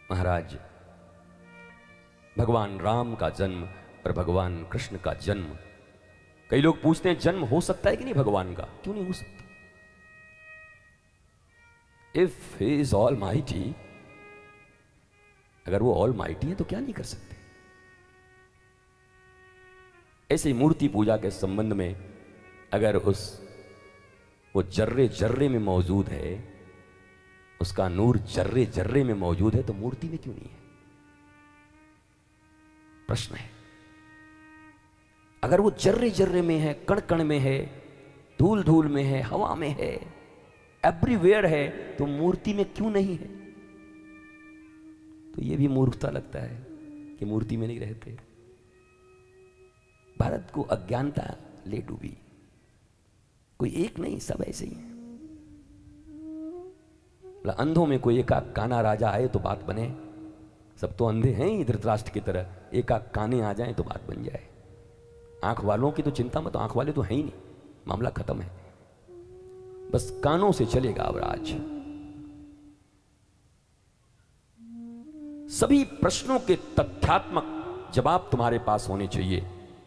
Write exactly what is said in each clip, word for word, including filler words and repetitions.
महाराज, भगवान राम का जन्म और भगवान कृष्ण का जन्म, कई लोग पूछते हैं जन्म हो सकता है कि नहीं भगवान का? क्यों नहीं हो सकता? If he is almighty, अगर वो ऑल माइटी है तो क्या नहीं कर सकते? ऐसे मूर्ति पूजा के संबंध में अगर उस वो जर्रे जर्रे में मौजूद है, उसका नूर जर्रे जर्रे में मौजूद है, तो मूर्ति में क्यों नहीं है? प्रश्न है। अगर वो जर्रे जर्रे में है, कण कण में है, धूल धूल में है, हवा में है, एवरीवेयर है, तो मूर्ति में क्यों नहीं है? तो ये भी मूर्खता लगता है कि मूर्ति में नहीं रहते। भारत को अज्ञानता ले डूबी। कोई एक नहीं, सब ऐसे ही है। अंधों में कोई एक आध काना राजा आए तो बात बने। सब तो अंधे हैं ही धृतराष्ट्र की तरह, एक आध काने आ जाएं तो बात बन जाए। आंख वालों की तो चिंता मत, आंख वाले तो हैं ही नहीं, मामला खत्म है। बस कानों से चलेगा अब राज। सभी प्रश्नों के तथ्यात्मक जवाब तुम्हारे पास होने चाहिए।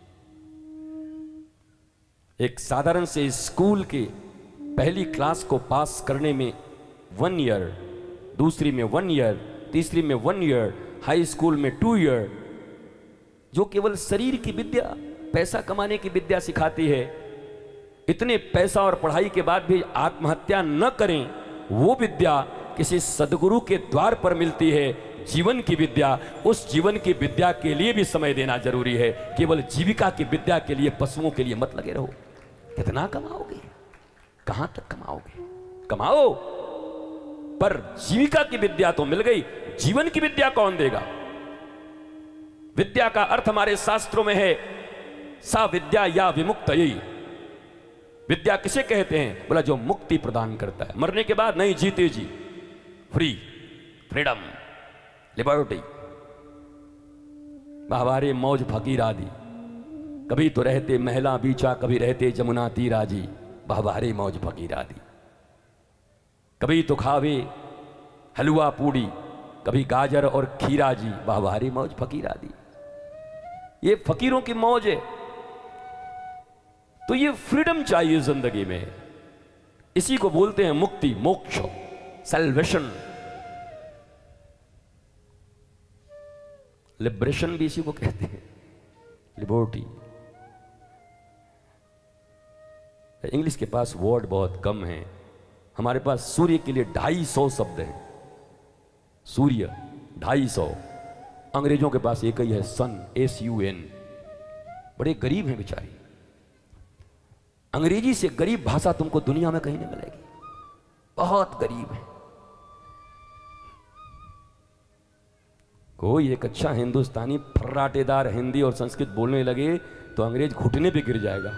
एक साधारण से स्कूल के पहली क्लास को पास करने में वन ईयर, दूसरी में वन ईयर, तीसरी में वन ईयर, हाई स्कूल में टू ईयर, जो केवल शरीर की विद्या, पैसा कमाने की विद्या सिखाती है। इतने पैसा और पढ़ाई के बाद भी आत्महत्या न करें, वो विद्या किसी सदगुरु के द्वार पर मिलती है। जीवन की विद्या, उस जीवन की विद्या के लिए भी समय देना जरूरी है। केवल जीविका की विद्या के लिए, पशुओं के लिए मत लगे रहो। कितना कमाओगे? कहां तक कमाओगे? कमाओ, पर जीविका की विद्या तो मिल गई, जीवन की विद्या कौन देगा? विद्या का अर्थ हमारे शास्त्रों में है सा विद्या या विमुक्तयी। विद्या किसे कहते हैं? बोला जो मुक्ति प्रदान करता है, मरने के बाद नहीं, जीते जी, फ्री, फ्रीडम, लिबर्टी। बाहवारे मौज फकीर आदि, कभी तो रहते महला बीचा, कभी रहते जमुना तीराजी, बाहवारे मौज फकीर आदि। कभी तो खावे हलवा पूड़ी, कभी गाजर और खीरा जी, बाहवारे मौज फकीर आदि। ये फकीरों की मौज है। तो ये फ्रीडम चाहिए जिंदगी में। इसी को बोलते हैं मुक्ति, मोक्ष, सैल्वेशन। लिबरेशन भी इसी को कहते हैं, लिबर्टी। इंग्लिश के पास वर्ड बहुत कम है, हमारे पास सूर्य के लिए ढाई सौ शब्द हैं। सूर्य ढाई सौ। अंग्रेजों के पास एक ही है, सन, एस यू एन। बड़े गरीब हैं बेचारी। अंग्रेजी से गरीब भाषा तुमको दुनिया में कहीं नहीं मिलेगी। बहुत गरीब है। कोई एक अच्छा हिंदुस्तानी फर्राटेदार हिंदी और संस्कृत बोलने लगे तो अंग्रेज घुटने पे गिर जाएगा।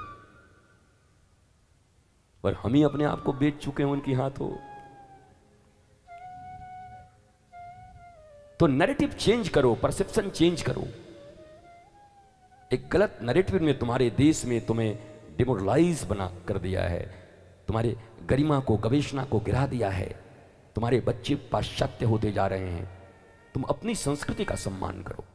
पर हम ही अपने आप को बेच चुके हैं उनकी हाथों। तो नैरेटिव चेंज करो, परसेप्शन चेंज करो। एक गलत नैरेटिव में तुम्हारे देश में तुम्हें डिमोरलाइज बना कर दिया है, तुम्हारे गरिमा को, गवेषणा को गिरा दिया है। तुम्हारे बच्चे पाश्चात्य होते जा रहे हैं। तुम अपनी संस्कृति का सम्मान करो।